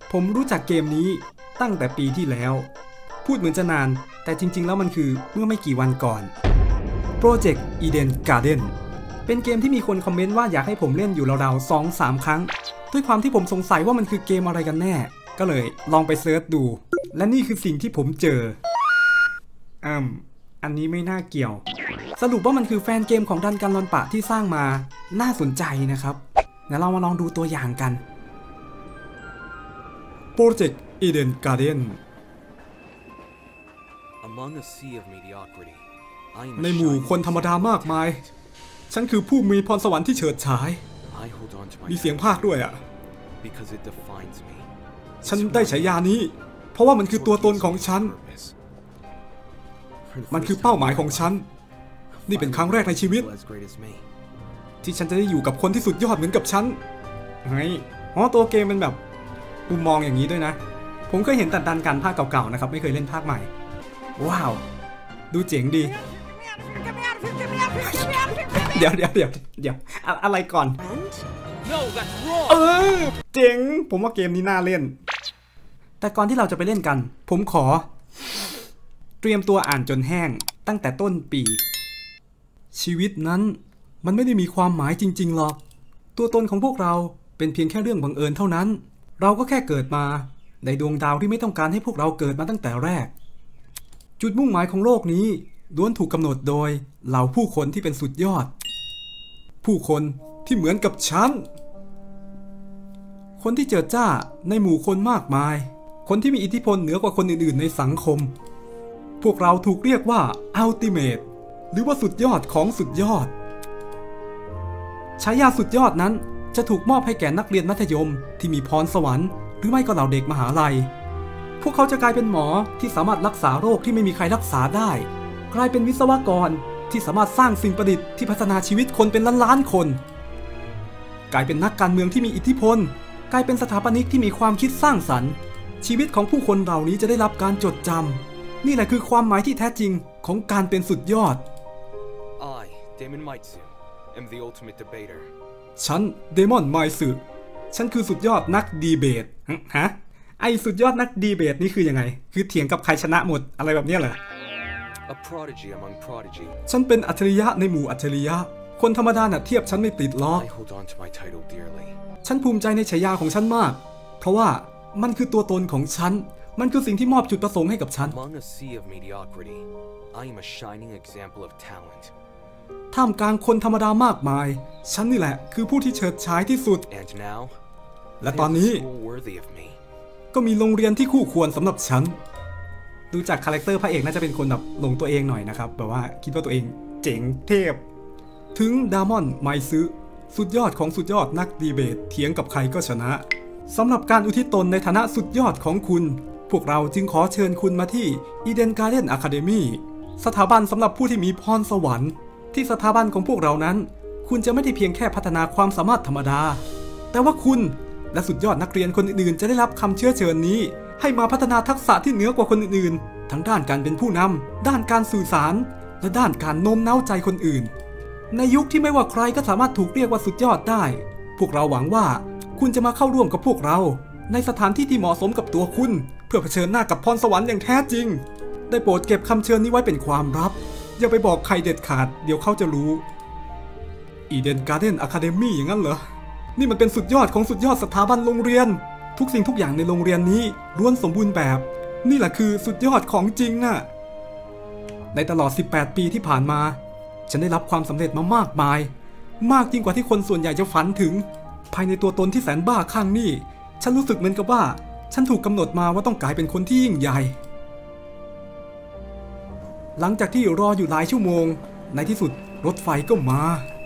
ผมรู้จักเกมนี้ตั้งแต่ปีที่แล้วพูดเหมือนจะนานแต่จริงๆแล้วมันคือเมื่อไม่กี่วันก่อน Project Eden Garden เป็นเกมที่มีคนคอมเมนต์ว่าอยากให้ผมเล่นอยู่ราวๆ 2-3 ครั้งด้วยความที่ผมสงสัยว่ามันคือเกมอะไรกันแน่ก็เลยลองไปเซิร์ชดูและนี่คือสิ่งที่ผมเจออันนี้ไม่น่าเกี่ยวสรุปว่ามันคือแฟนเกมของดันกันรอนปะที่สร้างมาน่าสนใจนะครับเดี๋ยวเรามาลองดูตัวอย่างกัน Project Eden Garden ในหมู่คนธรรมดามากมายฉันคือผู้มีพรสวรรค์ที่เฉิดฉายมีเสียงภาคด้วยอ่ะฉันได้ฉายานี้เพราะว่ามันคือตัวตนของฉันมันคือเป้าหมายของฉันนี่เป็นครั้งแรกในชีวิตที่ฉันจะได้อยู่กับคนที่สุดยอดเหมือนกับฉันไงตัวเกมเป็นแบบมุมมองอย่างนี้ด้วยนะผมเคยเห็นแต่ดันกันภาคเก่าๆนะครับไม่เคยเล่นภาคใหม่ว้าวดูเจ๋งดีเดี๋ยวอะไรก่อนเจ๋งผมว่าเกมนี้น่าเล่นแต่ก่อนที่เราจะไปเล่นกันผมขอเตรียมตัวอ่านจนแห้งตั้งแต่ต้นปีชีวิตนั้นมันไม่ได้มีความหมายจริงๆหรอกตัวตนของพวกเราเป็นเพียงแค่เรื่องบังเอิญเท่านั้นเราก็แค่เกิดมาในดวงดาวที่ไม่ต้องการให้พวกเราเกิดมาตั้งแต่แรกจุดมุ่งหมายของโลกนี้ล้วนถูกกำหนดโดยเหล่าผู้คนที่เป็นสุดยอดผู้คนที่เหมือนกับฉันคนที่เจิดจ้าในหมู่คนมากมายคนที่มีอิทธิพลเหนือกว่าคนอื่นๆในสังคมพวกเราถูกเรียกว่า Ultimate หรือว่าสุดยอดของสุดยอดฉายาสุดยอดนั้นจะถูกมอบให้แก่นักเรียนมัธยมที่มีพรสวรรค์หรือไม่ก็เหล่าเด็กมหาลัยพวกเขาจะกลายเป็นหมอที่สามารถรักษาโรคที่ไม่มีใครรักษาได้กลายเป็นวิศวกรที่สามารถสร้างสิ่งประดิษฐ์ที่พัฒนาชีวิตคนเป็นล้านๆคนกลายเป็นนักการเมืองที่มีอิทธิพลกลายเป็นสถาปนิกที่มีความคิดสร้างสรรค์ชีวิตของผู้คนเหล่านี้จะได้รับการจดจำนี่แหละคือความหมายที่แท้จริงของการเป็นสุดยอดฉันเดมอนไมซึฉันคือสุดยอดนักดีเบตไอสุดยอดนักดีเบตนี่คือยังไงคือเถียงกับใครชนะหมดอะไรแบบนี้เหรอฉันเป็นอัจฉริยะในหมู่อัจฉริยะคนธรรมดาน่ะเทียบฉันไม่ติดล้อฉันภูมิใจในฉายาของฉันมากเพราะว่ามันคือตัวตนของฉันมันคือสิ่งที่มอบจุดประสงค์ให้กับฉันท่ามกลางคนธรรมดามากมายฉันนี่แหละคือผู้ที่เฉิดฉายที่สุดและตอนนี้ก็มีโรงเรียนที่คู่ควรสำหรับฉันดูจากคาแรคเตอร์พระเอกน่าจะเป็นคนแบบหลงตัวเองหน่อยนะครับแบบว่าคิดว่าตัวเองเจ๋งเทพถึงดามอนไมซึสุดยอดของสุดยอดนักดีเบตเถียงกับใครก็ชนะสำหรับการอุทิศตนในฐานะสุดยอดของคุณพวกเราจึงขอเชิญคุณมาที่ Eden Garden Academy สถาบันสำหรับผู้ที่มีพรสวรรค์ที่สถาบันของพวกเรานั้นคุณจะไม่ได้เพียงแค่พัฒนาความสามารถธรรมดาแต่ว่าคุณและสุดยอดนักเรียนคนอื่นๆจะได้รับคำเชื้อเชิญนี้ให้มาพัฒนาทักษะที่เหนือกว่าคนอื่นๆทั้งด้านการเป็นผู้นำด้านการสื่อสารและด้านการโน้มน้าวใจคนอื่นในยุคที่ไม่ว่าใครก็สามารถถูกเรียกว่าสุดยอดได้พวกเราหวังว่าคุณจะมาเข้าร่วมกับพวกเราในสถานที่ที่เหมาะสมกับตัวคุณเพื่อเผชิญหน้ากับพรสวรรค์อย่างแท้จริงได้โปรดเก็บคำเชิญนี้ไว้เป็นความลับอย่าไปบอกใครเด็ดขาดเดี๋ยวเขาจะรู้ Eden Garden Academy อย่างนั้นเหรอนี่มันเป็นสุดยอดของสุดยอดสถาบันโรงเรียนทุกสิ่งทุกอย่างในโรงเรียนนี้ล้วนสมบูรณ์แบบนี่แหละคือสุดยอดของจริงน่ะในตลอด18ปีที่ผ่านมาฉันได้รับความสำเร็จมามากมายมากยิ่งกว่าที่คนส่วนใหญ่จะฝันถึงภายในตัวตนที่แสนบ้าคลั่งนี่ฉันรู้สึกเหมือนกับว่าฉันถูกกำหนดมาว่าต้องกลายเป็นคนที่ยิ่งใหญ่หลังจากที่รออยู่หลายชั่วโมงในที่สุดรถไฟก็มา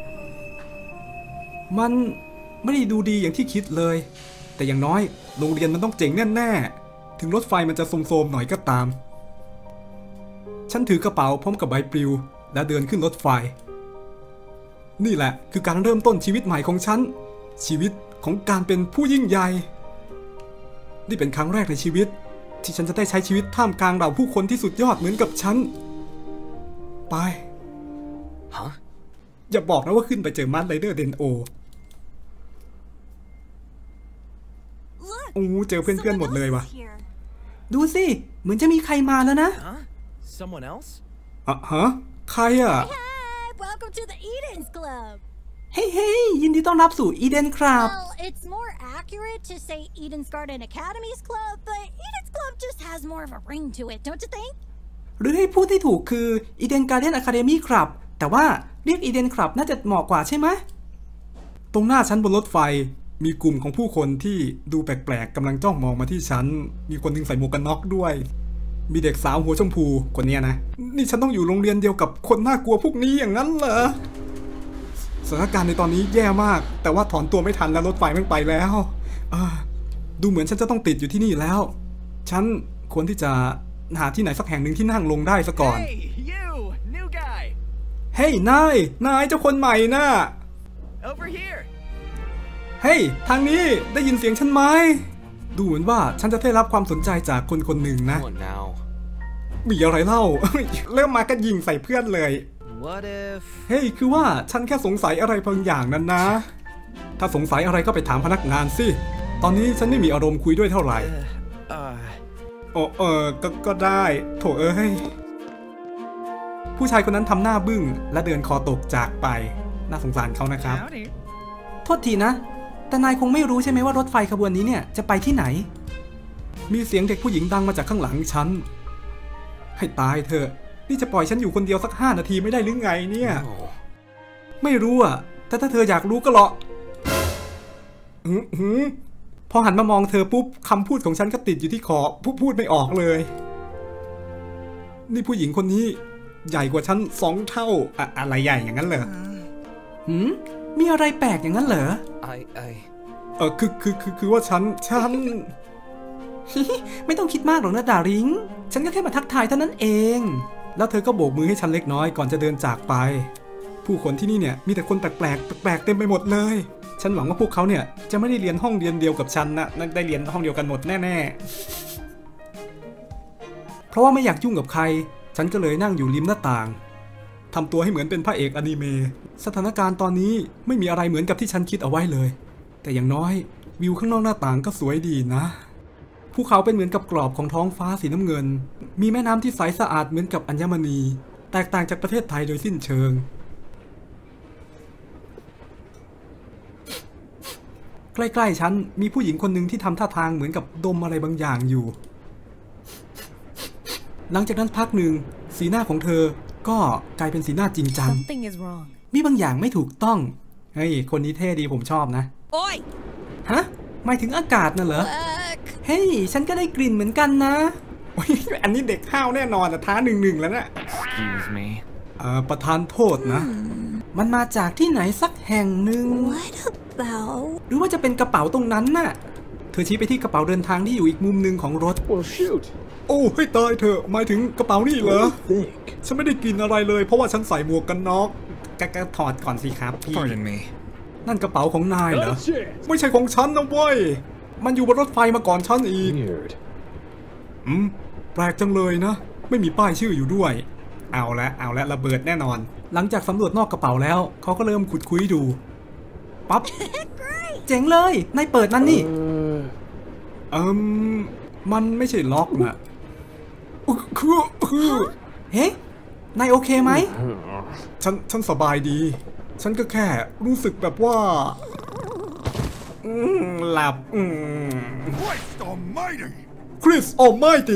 มันไม่ได้ดูดีอย่างที่คิดเลยแต่อย่างน้อยโรงเรียนมันต้องเจ๋งแน่ๆถึงรถไฟมันจะโทรมๆหน่อยก็ตามฉันถือกระเป๋าพร้อมกับใบปลิวและเดินขึ้นรถไฟนี่แหละคือการเริ่มต้นชีวิตใหม่ของฉันชีวิตของการเป็นผู้ยิ่งใหญ่นี่เป็นครั้งแรกในชีวิตที่ฉันจะได้ใช้ชีวิตท่ามกลางเหล่าผู้คนที่สุดยอดเหมือนกับฉันไปอย่าบอกนะว่าขึ้นไปเจอมาร์ไรเดอร์เดนโอ Look, โอ้เจอเพื่อนๆหมดเลยว่ะดูสิเหมือนจะมีใครมาแล้วนะ Someone else? ฮะใครอ่ะ Hey, welcome to the Eden's Club. เฮ้ยยินดีต้อนรับสู่อีเดนครับ Well, it's more accurate to say Eden's Garden Academy's Club, but Eden's Club just has more of a ring to it, don't you think? หรือให้พูดที่ถูกคืออีเดนการ์เดนอะคาเดมี่ครับแต่ว่าเรียกอีเดนครับน่าจะเหมาะกว่าใช่ไหมตรงหน้าฉันบนรถไฟมีกลุ่มของผู้คนที่ดูแปลกๆกำลังจ้องมองมาที่ฉันมีคนนึงใส่หมวกกันน็อกด้วยมีเด็กสาวหัวชมพูคนเนี้ยนะนี่ฉันต้องอยู่โรงเรียนเดียวกับคนน่ากลัวพวกนี้อย่างนั้นเหรอสถานการณ์ในตอนนี้แย่มากแต่ว่าถอนตัวไม่ทันแล้วรถไฟมันไปแล้วดูเหมือนฉันจะต้องติดอยู่ที่นี่แล้วฉันควรที่จะหาที่ไหนสักแห่งหนึ่งที่นั่งลงได้ซะก่อน Hey, you, new guy. เฮ้ยนายเจ้าคนใหม่น่ะ Over here. เฮ้ยทางนี้ได้ยินเสียงฉันไหมดูเหมือนว่าฉันจะได้รับความสนใจจากคนคนหนึ่งนะ Come on now. มีอะไรเล่า เริ่มมาก็ยิงใส่เพื่อนเลย What if... เฮ้ยคือว่าฉันแค่สงสัยอะไรบางอย่างนั้นนะ ถ้าสงสัยอะไรก็ไปถามพนักงานสิตอนนี้ฉันไม่มีอารมณ์คุยด้วยเท่าไหร่ก็ได้โถเอ้ยผู้ชายคนนั้นทำหน้าบึ้งและเดินคอตกจากไปน่าสงสารเขานะครับ Howdy. โทษทีนะแต่นายคงไม่รู้ใช่ไหมว่ารถไฟขบวนนี้เนี่ยจะไปที่ไหนมีเสียงเด็กผู้หญิงดังมาจากข้างหลังฉันให้ตายเถอะนี่จะปล่อยฉันอยู่คนเดียวสัก5 นาทีไม่ได้หรือไงเนี่ย Oh. ไม่รู้อ่ะแต่ถ้าเธออยากรู้ก็รอพอหันมามองเธอปุ๊บคำพูดของฉันก็ติดอยู่ที่คอพูดไม่ออกเลยนี่ผู้หญิงคนนี้ใหญ่กว่าฉัน2 เท่าอะไรใหญ่อย่างนั้นเหรอมีอะไรแปลกอย่างนั้นเหรอคือว่าฉันไม่ต้องคิดมากหรอกนะดาริงฉันก็แค่มาทักทายเท่านั้นเองแล้วเธอก็โบกมือให้ฉันเล็กน้อยก่อนจะเดินจากไปผู้คนที่นี่เนี่ยมีแต่คนแปลกเต็มไปหมดเลยฉันหวังว่าพวกเขาเนี่ยจะไม่ได้เรียนห้องเรียนเดียวกับฉันนะได้เรียนห้องเดียวกันหมดแน่ๆเพราะว่าไม่อยากยุ่งกับใครฉันก็เลยนั่งอยู่ริมหน้าต่างทำตัวให้เหมือนเป็นพระเอกอนิเมะสถานการณ์ตอนนี้ไม่มีอะไรเหมือนกับที่ฉันคิดเอาไว้เลยแต่อย่างน้อยวิวข้างนอกหน้าต่างก็สวยดีนะภูเขาเป็นเหมือนกับกรอบของท้องฟ้าสีน้ำเงินมีแม่น้ำที่ใสสะอาดเหมือนกับอัญมณีแตกต่างจากประเทศไทยโดยสิ้นเชิงใกล้ๆฉันมีผู้หญิงคนหนึ่งที่ทำท่าทางเหมือนกับดมอะไรบางอย่างอยู่หลังจากนั้นพักหนึ่งสีหน้าของเธอก็กลายเป็นสีหน้าจริงจัง Something is wrong. มีบางอย่างไม่ถูกต้องเฮ้ยคนนี้เท่ดีผมชอบนะ Oi! ฮะหมายถึงอากาศน่ะเหรอเฮ้ยฉันก็ได้กลิ่นเหมือนกันนะอันนี้เด็กห้าวแน่นอนท้า1-1แล้วนะ Excuse me. ประธานโทษนะมันมาจากที่ไหนสักแห่งหนึ่ง What about... หรือว่าจะเป็นกระเป๋าตรงนั้นน่ะเธอชี้ไปที่กระเป๋าเดินทางที่อยู่อีกมุมหนึ่งของรถ Well, shoot. โอ้ให้ตายเถอะหมายถึงกระเป๋านี่เหรอ Think. ฉันไม่ได้กินอะไรเลยเพราะว่าฉันใส่หมวกกันน็อกก็ถอดก่อนสิครับพี่ Pardon me. นั่นกระเป๋าของนายเหรอ That's it. ไม่ใช่ของฉันนะเว้ยมันอยู่บนรถไฟมาก่อนฉันอีก Weird. แปลกจังเลยนะไม่มีป้ายชื่ออยู่ด้วยเอาละระเบิดแน่นอนหลังจากสำรวจนอกกระเป๋าแล้วเขาก็เริ่มขุดคุยดูปั๊บเจ๋งเลยนายเปิดมันนี่มันไม่ใช่ล็อกนะคือเฮ้นายโอเคไหมฉันสบายดีฉันก็แค่รู้สึกแบบว่าหลับ Christ Almighty! คริสโอไมตี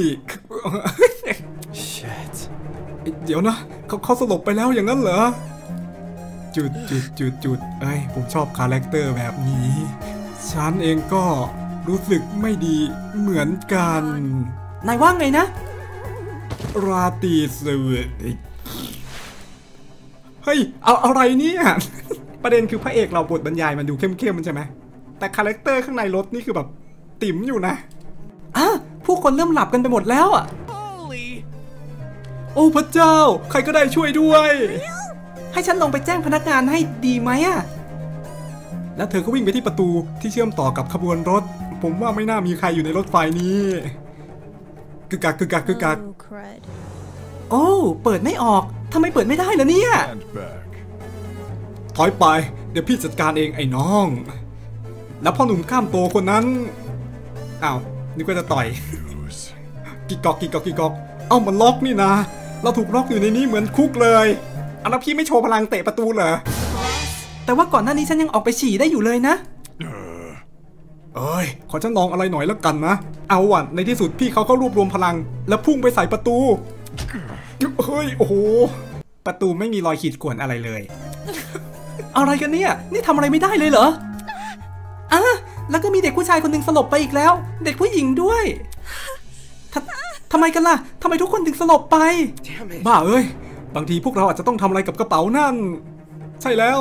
Shit. เดี๋ยวนะเขาสลบไปแล้วอย่างนั้นเหรอจุดเอ้ยผมชอบคาแรคเตอร์แบบนี้ฉันเองก็รู้สึกไม่ดีเหมือนกันนายว่าไงนะราตรีสวัสดิ์เฮ้ยเอาอะไรเนี่ย ประเด็นคือพระเอกเราบทบรรยายมันดูเข้มๆมันใช่ไหมแต่คาแรคเตอร์ข้างในรถนี่คือแบบติ๋มอยู่นะผู้คนเริ่มหลับกันไปหมดแล้วอ่ะ Holy! โอ้พระเจ้าใครก็ได้ช่วยด้วยให้ฉันลงไปแจ้งพนักงานให้ดีไหมอ่ะแล้วเธอก็วิ่งไปที่ประตูที่เชื่อมต่อกับขบวนรถผมว่าไม่น่ามีใครอยู่ในรถไฟนี้กึกกัก Oh, crud. โอ้เปิดไม่ออกทำไมเปิดไม่ได้ล่ะเนี่ย And back. ถอยไปเดี๋ยวพี่จัดการเองไอ้น้องแล้วพ่อหนุ่มกล้ามโตคนนั้นอ้าวนึกว่าจะต่อยกิกกอกกิกกอกกิกกอกเอ้ามันล็อกนี่นะเราถูกล็อกอยู่ในนี้เหมือนคุกเลยอันนั้นพี่ไม่โชว์พลังเตะประตูเหรอแต่ว่าก่อนหน้านี้ฉันยังออกไปฉี่ได้อยู่เลยนะเอ้ยขอฉันลองอะไรหน่อยแล้วกันนะเอาว่ะในที่สุดพี่เขาก็รวบรวมพลังแล้วพุ่งไปใส่ประตูเฮ้ยโอ้โหประตูไม่มีรอยขีดข่วนอะไรเลยอะไรกันเนี่ยนี่ทำอะไรไม่ได้เลยเหรอแล้วก็มีเด็กผู้ชายคนหนึ่งสลบไปอีกแล้วเด็กผู้หญิงด้วยทำไมกันล่ะทำไมทุกคนถึงสลบไปบ้าเอ้ยบางทีพวกเราอาจจะต้องทำอะไรกับกระเป๋านั่นใช่แล้ว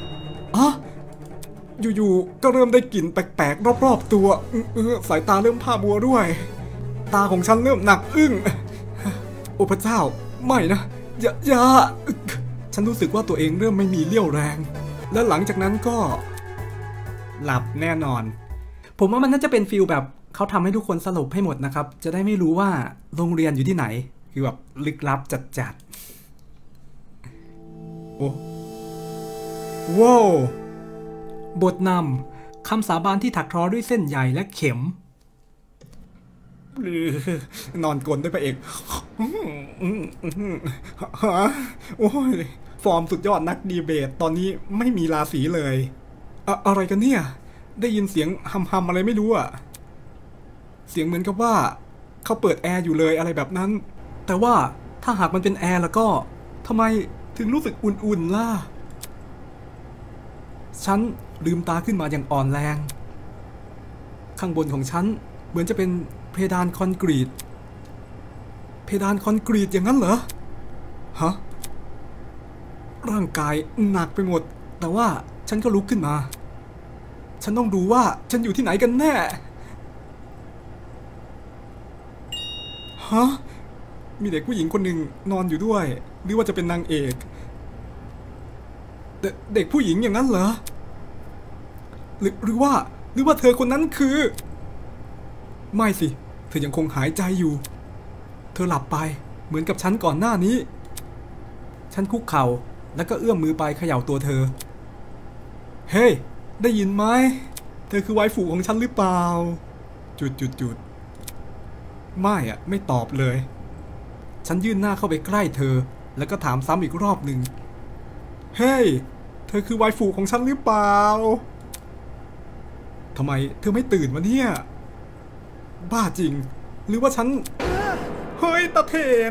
อยู่ๆก็เริ่มได้กลิ่นแปลกๆรอบๆตัวสายตาเริ่มผ้ามัวด้วยตาของฉันเริ่มหนักอึ้งโอ้พระเจ้าไม่นะอย่าฉันรู้สึกว่าตัวเองเริ่มไม่มีเรี่ยวแรงและหลังจากนั้นก็หลับแน่นอนผมว่ามันน่าจะเป็นฟีลแบบเขาทำให้ทุกคนสลบให้หมดนะครับจะได้ไม่รู้ว่าโรงเรียนอยู่ที่ไหนคือแบบลึกลับจัดโอ้ว้าวบทนำคำสาบานที่ถักทอด้วยเส้นใยและเข็มนอนกลนด้วยพระเอกโอ้ยฟอร์มสุดยอดนักดีเบตตอนนี้ไม่มีราศีเลยอะไรกันเนี่ยได้ยินเสียงฮัมอะไรไม่รู้อะเสียงเหมือนกับว่าเขาเปิดแอร์อยู่เลยอะไรแบบนั้นแต่ว่าถ้าหากมันเป็นแอร์แล้วก็ทำไมถึงรู้สึกอุ่นๆล่ะฉันลืมตาขึ้นมาอย่างอ่อนแรงข้างบนของฉันเหมือนจะเป็นเพดานคอนกรีตอย่างนั้นเหรอฮะร่างกายหนักไปหมดแต่ว่าฉันก็ลุกขึ้นมาฉันต้องดูว่าฉันอยู่ที่ไหนกันแน่ฮะมีเด็กผู้หญิงคนหนึ่งนอนอยู่ด้วยหรือว่าจะเป็นนางเอกเด็กผู้หญิงอย่างนั้นเหรอหรือว่าเธอคนนั้นคือไม่สิเธอยังคงหายใจอยู่เธอหลับไปเหมือนกับฉันก่อนหน้านี้ฉันคุกเข่าแล้วก็เอื้อมมือไปเขย่าตัวเธอเฮ้ยได้ยินไหมเธอคือไวฟูของฉันหรือเปล่าจุดไม่อะไม่ตอบเลยฉันยื่นหน้าเข้าไปใกล้เธอแล้วก็ถามซ้ำอีกรอบหนึ่งเฮ้ยเธอคือไวฟูของฉันหรือเปล่าทำไมเธอไม่ตื่นวะเนี่ยบ้าจริงหรือว่าฉันเฮ้ยตะเถน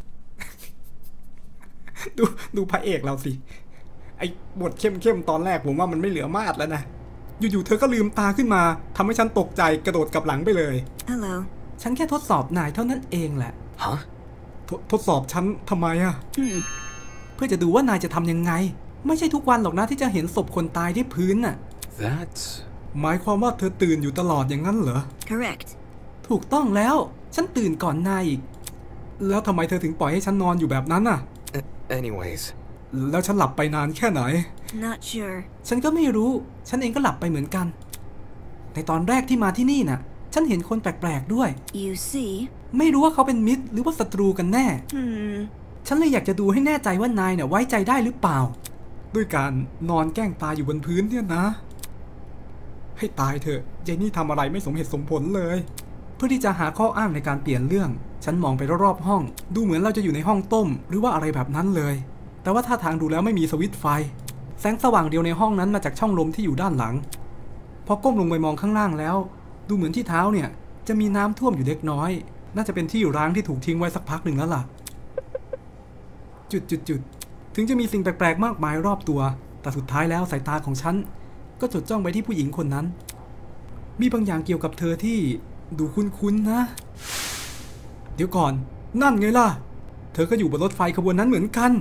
ดูพระเอกเราสิไอ้บทเข้มตอนแรกผมว่ามันไม่เหลือมาดแล้วนะอยู่ๆเธอก็ลืมตาขึ้นมาทำให้ฉันตกใจกระโดดกลับหลังไปเลย Hello ฉันแค่ทดสอบนายเท่านั้นเองแหละฮะทดสอบฉันทำไมอะเพื่อจะดูว่านายจะทำยังไงไม่ใช่ทุกวันหรอกนะที่จะเห็นศพคนตายที่พื้นน่ะ That's หมายความว่าเธอตื่นอยู่ตลอดอย่างนั้นเหรอ Correct ถูกต้องแล้วฉันตื่นก่อนนายอีกแล้วทำไมเธอถึงปล่อยให้ฉันนอนอยู่แบบนั้นน่ะ Anyways แล้วฉันหลับไปนานแค่ไหน Not sure ฉันก็ไม่รู้ฉันเองก็หลับไปเหมือนกันในตอนแรกที่มาที่นี่น่ะฉันเห็นคนแปลกๆด้วย You see ไม่รู้ว่าเขาเป็นมิตรหรือว่าศัตรูกันแน่ฉันเลยอยากจะดูให้แน่ใจว่านายเนี่ยไว้ใจได้หรือเปล่าด้วยการนอนแกล้งตายอยู่บนพื้นเนี่ยนะให้ตายเถอะยายนี่ทำอะไรไม่สมเหตุสมผลเลยเพื่อที่จะหาข้ออ้างในการเปลี่ยนเรื่องฉันมองไปรอบๆห้องดูเหมือนเราจะอยู่ในห้องต้มหรือว่าอะไรแบบนั้นเลยแต่ว่าท่าทางดูแล้วไม่มีสวิตช์ไฟแสงสว่างเดียวในห้องนั้นมาจากช่องลมที่อยู่ด้านหลังพอก้มลงไปมองข้างล่างแล้วดูเหมือนที่เท้าเนี่ยจะมีน้ำท่วมอยู่เล็กน้อยน่าจะเป็นที่ร้างที่ถูกทิ้งไว้สักพักหนึ่งแล้วล่ะจุดถึงจะมีสิ่งแปลกๆมากมายรอบตัวแต่สุดท้ายแล้วสายตาของฉันก็จดจ้องไปที่ผู้หญิงคนนั้นมีบางอย่างเกี่ยวกับเธอที่ดูคุ้นๆนะเดี๋ยวก่อนนั่นไงล่ะเธอก็อยู่บนรถไฟขบวนนั้นเหมือนกัน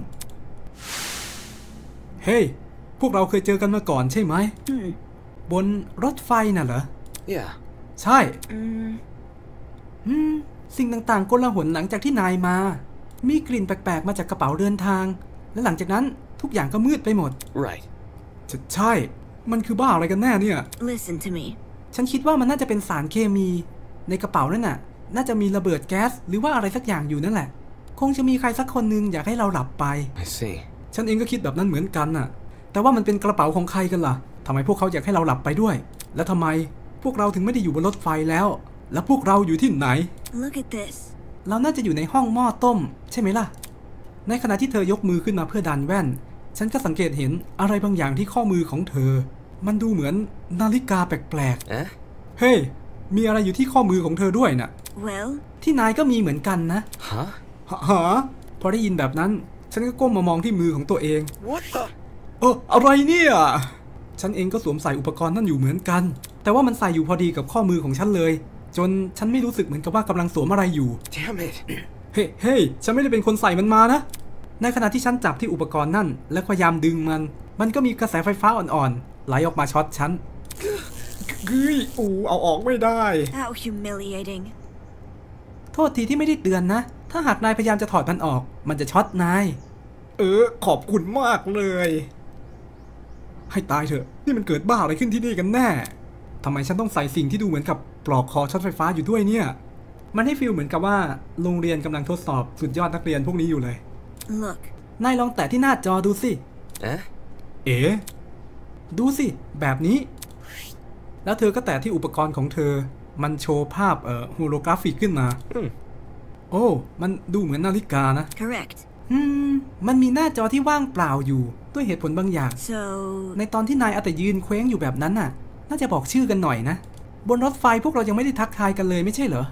เฮ้ยพวกเราเคยเจอกันมาก่อนใช่ไหมบนรถไฟน่ะเหรอ Yeah ใช่สิ่งต่างๆโกลาหลหลังจากที่นายมามีกลิ่นแปลกๆมาจากกระเป๋าเดินทางและหลังจากนั้นทุกอย่างก็มืดไปหมด Right ใช่มันคือบ้าอะไรกันแน่เนี่ย Listen to me ฉันคิดว่ามันน่าจะเป็นสารเคมีในกระเป๋านั่นน่ะน่าจะมีระเบิดแก๊สหรือว่าอะไรสักอย่างอยู่นั่นแหละคงจะมีใครสักคนนึงอยากให้เราหลับไป I see ฉันเองก็คิดแบบนั้นเหมือนกันน่ะแต่ว่ามันเป็นกระเป๋าของใครกันล่ะทำไมพวกเขาอยากให้เราหลับไปด้วยและทำไมพวกเราถึงไม่ได้อยู่บนรถไฟแล้ว แล้วพวกเราอยู่ที่ไหน Look at this. เราน่าจะอยู่ในห้องหม้อต้มใช่ไหมล่ะในขณะที่เธอยกมือขึ้นมาเพื่อดันแว่นฉันก็สังเกตเห็นอะไรบางอย่างที่ข้อมือของเธอมันดูเหมือนนาฬิกาแปลกๆเฮ้ยมีอะไรอยู่ที่ข้อมือของเธอด้วยน่ะ Well, ที่นายก็มีเหมือนกันนะฮะพอได้ยินแบบนั้นฉันก็ก้มมามองที่มือของตัวเอง What the? อะไรเนี่ยฉันเองก็สวมใส่อุปกรณ์นั่นอยู่เหมือนกันแต่ว่ามันใส่อยู่พอดีกับข้อมือของฉันเลยจนฉันไม่รู้สึกเหมือนกับว่ากำลังสวมอะไรอยู่ Damn it. เฮ้ยฉันไม่ได้เป็นคนใส่มันมานะในขณะที่ฉันจับที่อุปกรณ์นั่นและพยายามดึงมันก็มีกระแสไฟฟ้าอ่อนๆไหลออกมาช็อตฉันเอาออกไม่ได้ how humiliating. โทษทีที่ไม่ได้เตือนนะถ้าหากนายพยายามจะถอดมันออกมันจะช็อตนายขอบคุณมากเลยให้ตายเถอะนี่มันเกิดบ้าอะไรขึ้นที่นี่กันแน่ทำไมฉันต้องใส่สิ่งที่ดูเหมือนกับปลอกคอช็อตไฟฟ้าอยู่ด้วยเนี่ยมันให้ฟีลเหมือนกับว่าโรงเรียนกำลังทดสอบสุดยอดนักเรียนพวกนี้อยู่เลย Look. นายลองแตะที่หน้าจอดูสิดูสิแบบนี้แล้วเธอก็แตะที่อุปกรณ์ของเธอมันโชว์ภาพโฮโลกราฟิกขึ้นมาโอ้มันดูเหมือนนาฬิกานะ Correct. มันมีหน้าจอที่ว่างเปล่าอยู่ด้วยเหตุผลบางอย่าง So. ในตอนที่นายเอาแต่ยืนเคว้งอยู่แบบนั้นน่ะน่าจะบอกชื่อกันหน่อยนะบนรถไฟพวกเรายังไม่ได้ทักทายกันเลยไม่ใช่เหรอ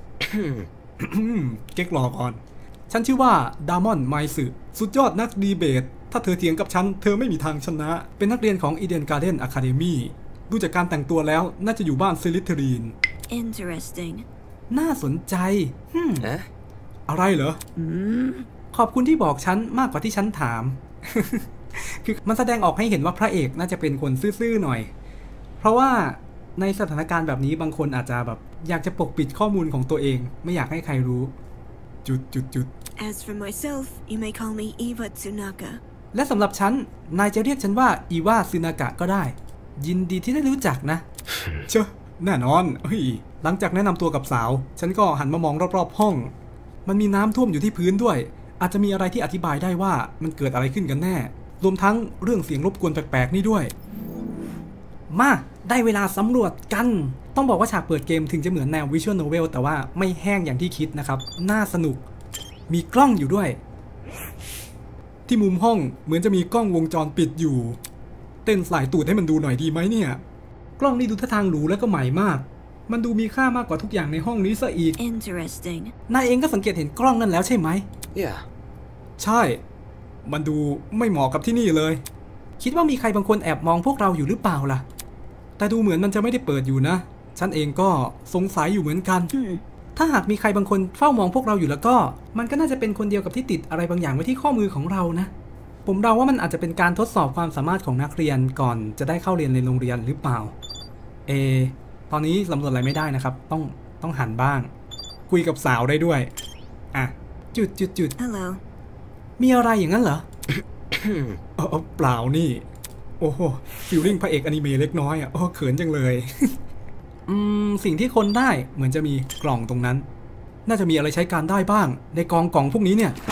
เก๊กรอก่อนฉันชื่อว่าดามอนไมสึสุดยอดนักดีเบตถ้าเธอเถียงกับฉันเธอไม่มีทางชนะเป็นนักเรียนของ Eden Garden Academy ดูจากการแต่งตัวแล้วน่าจะอยู่บ้านซิลิเทอรีน Interesting. น่าสนใจอะไรเหรอขอบคุณที่บอกฉันมากกว่าที่ฉันถาม คือมันแสดงออกให้เห็นว่าพระเอกน่าจะเป็นคนซื่อๆหน่อยเพราะว่าในสถานการณ์แบบนี้บางคนอาจจะแบบอยากจะปกปิดข้อมูลของตัวเองไม่อยากให้ใครรู้จุด As for myself, you may call me Eva Tsunaka. และสำหรับฉันนายจะเรียกฉันว่าอีวาซึนากะก็ได้ยินดีที่ได้รู้จักนะ เชอะแน่นอนหลังจากแนะนำตัวกับสาวฉันก็หันมามองรอบๆห้องมันมีน้ำท่วมอยู่ที่พื้นด้วยอาจจะมีอะไรที่อธิบายได้ว่ามันเกิดอะไรขึ้นกันแน่รวมทั้งเรื่องเสียงรบกวนแปลกๆนี่ด้วยมาได้เวลาสำรวจกันต้องบอกว่าฉากเปิดเกมถึงจะเหมือนแนววิชวลโนเวลแต่ว่าไม่แห้งอย่างที่คิดนะครับน่าสนุกมีกล้องอยู่ด้วยที่มุมห้องเหมือนจะมีกล้องวงจรปิดอยู่เต้นสายตูดให้มันดูหน่อยดีไหมเนี่ยกล้องนี่ดูท่าทางหรูและก็ใหม่มากมันดูมีค่ามากกว่าทุกอย่างในห้องนี้ซะอีก Interesting. นายเองก็สังเกตเห็นกล้องนั่นแล้วใช่ไหม Yeah. ใช่มันดูไม่เหมาะกับที่นี่เลยคิดว่ามีใครบางคนแอบมองพวกเราอยู่หรือเปล่าล่ะแต่ดูเหมือนมันจะไม่ได้เปิดอยู่นะฉันเองก็สงสัยอยู่เหมือนกันถ้าหากมีใครบางคนเฝ้ามองพวกเราอยู่แล้วก็มันก็น่าจะเป็นคนเดียวกับที่ติดอะไรบางอย่างไว้ที่ข้อมือของเรานะผมเดาว่ามันอาจจะเป็นการทดสอบความสามารถของนักเรียนก่อนจะได้เข้าเรียนในโรงเรียนหรือเปล่าตอนนี้สำรวจอะไรไม่ได้นะครับต้องหันบ้างคุยกับสาวได้ด้วยอ่ะจุด Hello. มีอะไรอย่างนั้นเหรอ เปล่านี่โอ้โหฟิลลิ่งพระเอกอนิเมะเล็กน้อยอ่ะเขินจังเลย สิ่งที่คนได้เหมือนจะมีกล่องตรงนั้นน่าจะมีอะไรใช้การได้บ้างในกล่องพวกนี้เนี่ย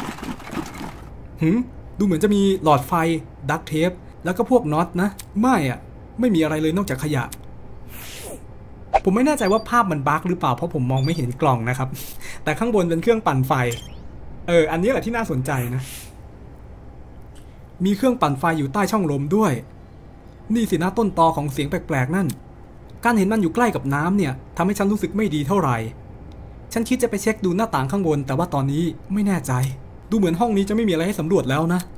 ดูเหมือนจะมีหลอดไฟดักเทปแล้วก็พวกน็อตนะไม่มีอะไรเลยนอกจากขยะผมไม่แน่ใจว่าภาพมันบั๊กหรือเปล่าเพราะผมมองไม่เห็นกล่องนะครับแต่ข้างบนเป็นเครื่องปั่นไฟอันนี้แหละที่น่าสนใจนะมีเครื่องปั่นไฟอยู่ใต้ช่องลมด้วยนี่สินะต้นตอของเสียงแปลกๆนั่นการเห็นมันอยู่ใกล้กับน้ำเนี่ยทำให้ฉันรู้สึกไม่ดีเท่าไหร่ฉันคิดจะไปเช็คดูหน้าต่างข้างบนแต่ว่าตอนนี้ไม่แน่ใจดูเหมือนห้องนี้จะไม่มีอะไรให้สำรวจแล้วนะ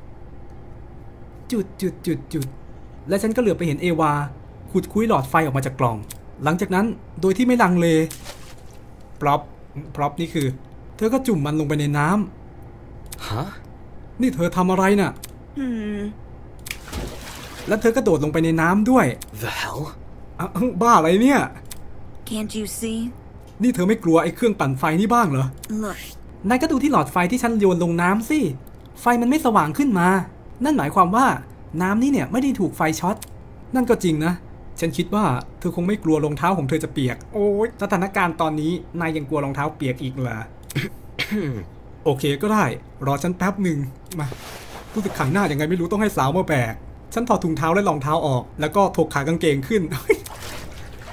จุดและฉันก็เหลือบไปเห็นเอวาขุดคุ้ยหลอดไฟออกมาจากกล่องหลังจากนั้นโดยที่ไม่ลังเลพร็อพนี่คือเธอก็จุ่มมันลงไปในน้ำฮะนี่เธอทำอะไรน่ะแล้วเธอก็โดดลงไปในน้ำด้วย The hell? บ้าอะไรเนี่ย Can't you see? นี่เธอไม่กลัวไอ้เครื่องปั่นไฟนี่บ้างเหรอ Look. นายก็ดูที่หลอดไฟที่ฉันโยนลงน้ำสิไฟมันไม่สว่างขึ้นมานั่นหมายความว่าน้ำนี่เนี่ยไม่ได้ถูกไฟช็อตนั่นก็จริงนะฉันคิดว่าเธอคงไม่กลัวรองเท้าของเธอจะเปียกโอ้ยสถานการณ์ตอนนี้นายยังกลัวรองเท้าเปียกอีกเหรอ โอเคก็ได้รอฉันแป๊บหนึ่งมารู้สึกขังหน้ายังไงไม่รู้ต้องให้สาวมาแบกฉันถอดถุงเท้าและรองเท้าออกแล้วก็ถกขากางเกงขึ้น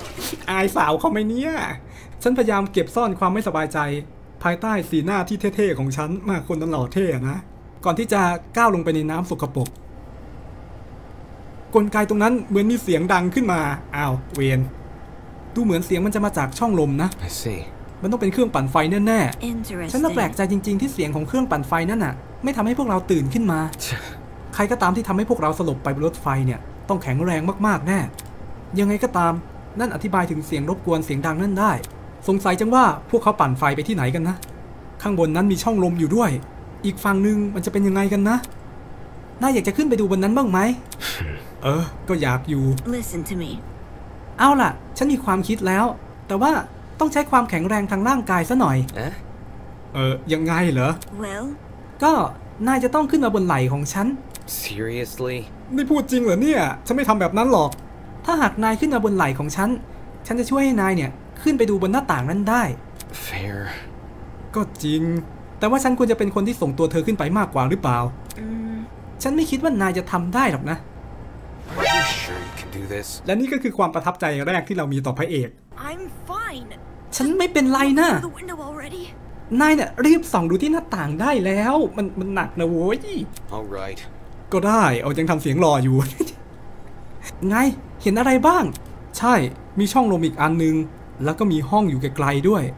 อายสาวเขาไหมเนี่ยฉันพยายามเก็บซ่อนความไม่สบายใจภายใต้สีหน้าที่เท่ๆของฉันมากคนนั้นหล่อเท่นะก่อนที่จะก้าวลงไปในน้ำสกปรกกลไกตรงนั้นเหมือนมีเสียงดังขึ้นมาอ้าวเวนดูเหมือนเสียงมันจะมาจากช่องลมนะมันต้องเป็นเครื่องปั่นไฟแน่ๆฉันน่าแปลกใจจริงๆที่เสียงของเครื่องปั่นไฟนั่นน่ะไม่ทำให้พวกเราตื่นขึ้นมา ใครก็ตามที่ทำให้พวกเราสลบไปบนรถไฟเนี่ยต้องแข็งแรงมากๆแน่ยังไงก็ตามนั่นอธิบายถึงเสียงรบกวนเสียงดังนั่นได้สงสัยจังว่าพวกเขาปั่นไฟไปที่ไหนกันนะข้างบนนั้นมีช่องลมอยู่ด้วยอีกฝั่งนึงมันจะเป็นยังไงกันนะน่าอยากจะขึ้นไปดูบนนั้นบ้างไหม ก็อยากอยู่ Listen to me. เอาล่ะฉันมีความคิดแล้วแต่ว่าต้องใช้ความแข็งแรงทางร่างกายซะหน่อยยังไงเหรอ Well, ก็นายจะต้องขึ้นมาบนไหล่ของฉัน Seriously? นี่พูดจริงเหรอเนี่ยฉันไม่ทำแบบนั้นหรอกถ้าหากนายขึ้นมาบนไหล่ของฉันจะช่วยให้นายเนี่ยขึ้นไปดูบนหน้าต่างนั้นได้ Fair. ก็จริงแต่ว่าฉันควรจะเป็นคนที่ส่งตัวเธอขึ้นไปมากกว่าหรือเปล่าฉันไม่คิดว่านายจะทำได้หรอกนะ Are you sure you can do this? และนี่ก็คือความประทับใจแรกที่เรามีต่อพระเอก I'm fine. ฉันไม่เป็นไรนะ The window already. นายเนี่ยรีบส่องดูที่หน้าต่างได้แล้วมันหนักนะโว้ย All right. ก็ได้เอายังทำเสียงรออยู่ไงเห็นอะไรบ้างใช่มีช่องลมอีกอันนึงแล้วก็มีห้องอยู่ไกลๆด้วย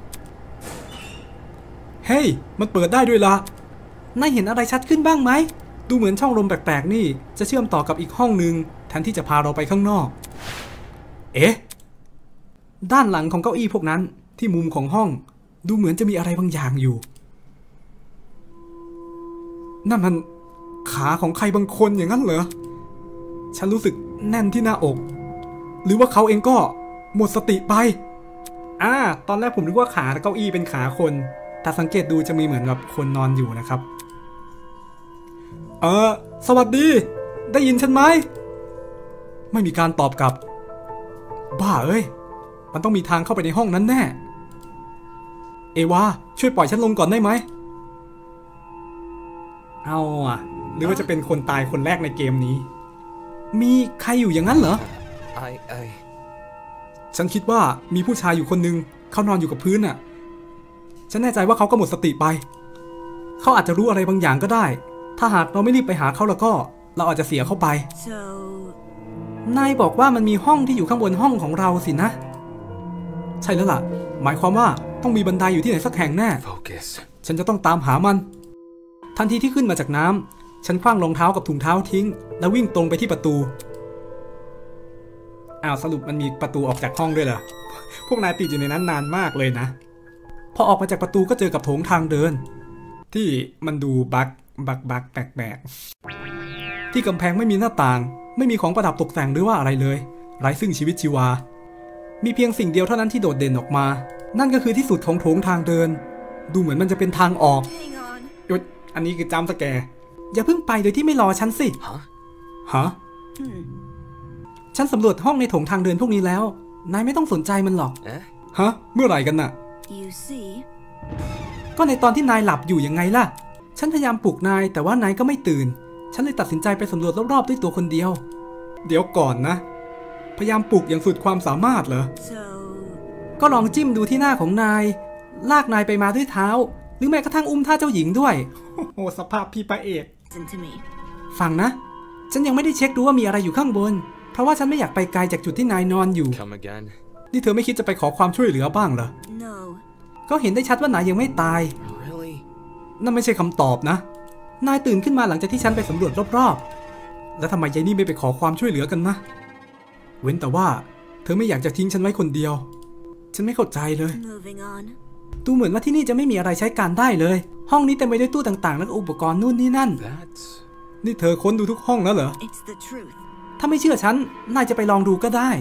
เฮ้ยมันเปิดได้ด้วยละนายเห็นอะไรชัดขึ้นบ้างไหมดูเหมือนช่องลมแปลกๆนี่จะเชื่อมต่อกับอีกห้องนึงแทนที่จะพาเราไปข้างนอกด้านหลังของเก้าอี้พวกนั้นที่มุมของห้องดูเหมือนจะมีอะไรบางอย่างอยู่นั่นมันขาของใครบางคนอย่างนั้นเหรอฉันรู้สึกแน่นที่หน้าอกหรือว่าเขาเองก็หมดสติไปตอนแรกผมนึกว่าขาเก้าอี้เป็นขาคนแต่สังเกตดูจะมีเหมือนกับคนนอนอยู่นะครับสวัสดีได้ยินฉันไหมไม่มีการตอบกลับบ้าเอ้ยมันต้องมีทางเข้าไปในห้องนั้นแน่เอวาช่วยปล่อยฉันลงก่อนได้ไหมเอาหรือว่าจะเป็นคนตายคนแรกในเกมนี้มีใครอยู่อย่างนั้นเหรอฉันคิดว่ามีผู้ชายอยู่คนนึงเขานอนอยู่กับพื้นน่ะฉันแน่ใจว่าเขาก็หมดสติไปเขาอาจจะรู้อะไรบางอย่างก็ได้ถ้าหากเราไม่รีบไปหาเขาแล้วก็เราอาจจะเสียเขาไปนายบอกว่ามันมีห้องที่อยู่ข้างบนห้องของเราสินะใช่แล้วล่ะหมายความว่าต้องมีบันไดอยู่ที่ไหนสักแห่งแน่ ฉันจะต้องตามหามันทันทีที่ขึ้นมาจากน้ำฉันคว้างรองเท้ากับถุงเท้าทิ้งแล้ววิ่งตรงไปที่ประตูสรุปมันมีประตูออกจากห้องด้วยเหรอพวกนายติดอยู่ในนั้นนานมากเลยนะพอออกมาจากประตูก็เจอกับโถงทางเดินที่มันดูบักแปลกๆที่กำแพงไม่มีหน้าต่างไม่มีของประดับตกแต่งหรือว่าอะไรเลยไร้ซึ่งชีวิตชีวามีเพียงสิ่งเดียวเท่านั้นที่โดดเด่นออกมานั่นก็คือที่สุดของโถงทางเดินดูเหมือนมันจะเป็นทางออกอันนี้คือจัมป์สแกร์อย่าเพิ่งไปโดยที่ไม่รอฉันสิฮะฉันสำรวจห้องในโถงทางเดินพวกนี้แล้วนายไม่ต้องสนใจมันหรอกฮะเมื่อไหร่กันน่ะก็ในตอนที่นายหลับอยู่ยังไงล่ะฉันพยายามปลุกนายแต่ว่านายก็ไม่ตื่นฉันเลยตัดสินใจไปสำรวจรอบๆด้วยตัวคนเดียวเดี๋ยวก่อนนะพยายามปลุกอย่างสุดความสามารถเหรอก็ลองจิ้มดูที่หน้าของนายลากนายไปมาด้วยเท้าหรือแม้กระทั่งอุ้มท่าเจ้าหญิงด้วยโอ้สภาพพี่พระเอกฟังนะฉันยังไม่ได้เช็คดูว่ามีอะไรอยู่ข้างบนเพราะว่าฉันไม่อยากไปไกลจากจุดที่นายนอนอยู่นี่เธอไม่คิดจะไปขอความช่วยเหลือบ้างเหรอก็เห็นได้ชัดว่านายยังไม่ตายนั่นไม่ใช่คำตอบนะนายตื่นขึ้นมาหลังจากที่ฉันไปสำรวจรอบๆแล้วทำไมยายนี่ไม่ไปขอความช่วยเหลือกันนะเว้นแต่ว่าเธอไม่อยากจะทิ้งฉันไว้คนเดียวฉันไม่เข้าใจเลยดูเหมือนว่าที่นี่จะไม่มีอะไรใช้การได้เลยห้องนี้เต็มไปด้วยตู้ต่างๆและอุปกรณ์นู่นนี่นั่นนี่เธอค้นดูทุกห้องแล้วเหรอถ้าไม่เชื่อฉันนายจะไปลองดูก็ได้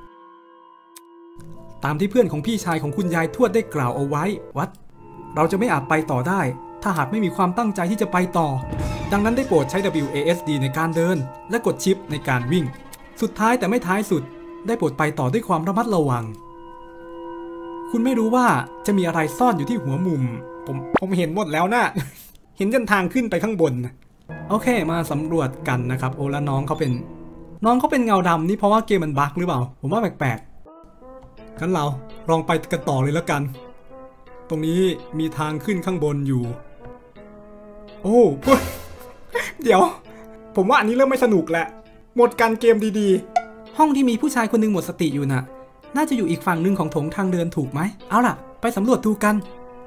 ตามที่เพื่อนของพี่ชายของคุณยายทวดได้กล่าวเอาไว้วัดเราจะไม่อาจไปต่อได้ถ้าหากไม่มีความตั้งใจที่จะไปต่อดังนั้นได้โปรดใช้ WASD ในการเดินและกดชิปในการวิ่งสุดท้ายแต่ไม่ท้ายสุดได้โปรดไปต่อด้วยความระมัดระวังคุณไม่รู้ว่าจะมีอะไรซ่อนอยู่ที่หัวมุมผมเห็นหมดแล้วนะ เห็นจนทางขึ้นไปข้างบนโอเคมาสำรวจกันนะครับโอ้แล้วน้องเขาเป็นเงาดำนี่เพราะว่าเกมมันบั๊กหรือเปล่าผมว่าแปลกๆงั้นเราลองไปกันต่อเลยแล้วกัน ตรงนี้มีทางขึ้นข้างบนอยู่ โอ้เดี๋ยวผมว่าอันนี้เริ่มไม่สนุกแล้วหมดกันเกมดีๆห้องที่มีผู้ชายคนหนึงหมดสติอยู่น่ะน่าจะอยู่อีกฝั่งหนึ่งของโถงทางเดินถูกไหมเอาล่ะไปสำรวจดูกัน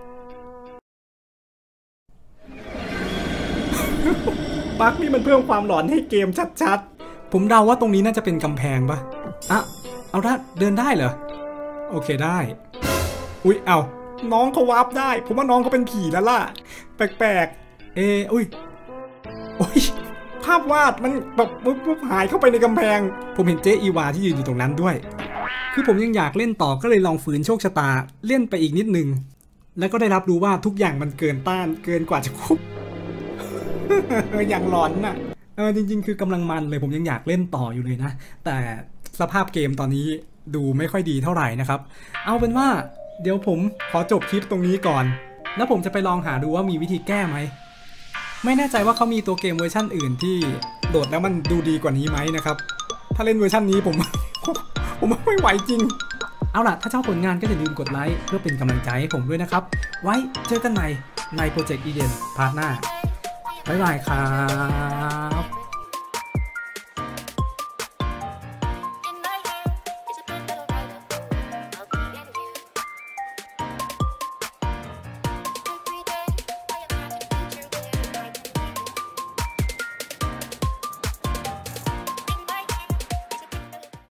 บั๊กนี่มันเพิ่มความหลอนให้เกมชัดๆผมเดาว่าตรงนี้น่าจะเป็นกำแพงปะอะเอาละเดินได้เหรอโอเคได้อุ๊ยเอาน้องเขาวาร์ปได้ผมว่าน้องเขาเป็นผีแล้วล่ะแปลกๆอุ้ยภาพวาดมันแบบปุ๊บหายเข้าไปในกำแพงผมเห็นเจ๊อีวาที่ยืนอยู่ตรงนั้นด้วยคือผมยังอยากเล่นต่อก็เลยลองฝืนโชคชะตาเล่นไปอีกนิดนึงแล้วก็ได้รับรู้ว่าทุกอย่างมันเกินต้านเกินกว่าจะควบ อย่างหลอนน่ะจริงๆคือกำลังมันเลยผมยังอยากเล่นต่ออยู่เลยนะแต่สภาพเกมตอนนี้ดูไม่ค่อยดีเท่าไหร่นะครับเอาเป็นว่าเดี๋ยวผมขอจบคลิปตรงนี้ก่อนแล้วผมจะไปลองหาดูว่ามีวิธีแก้ไหมไม่แน่ใจว่าเขามีตัวเกมเวอร์ชั่นอื่นที่โหลดแล้วมันดูดีกว่านี้ไหมนะครับถ้าเล่นเวอร์ชันนี้ผมไม่ไหวจริงเอาล่ะถ้าชอบผลงานก็อย่าลืมกดไลค์เพื่อเป็นกำลังใจให้ผมด้วยนะครับไว้เจอกันใหม่ในโปรเจกต์อีเดนพาร์ทหน้าบ๊ายบายครับ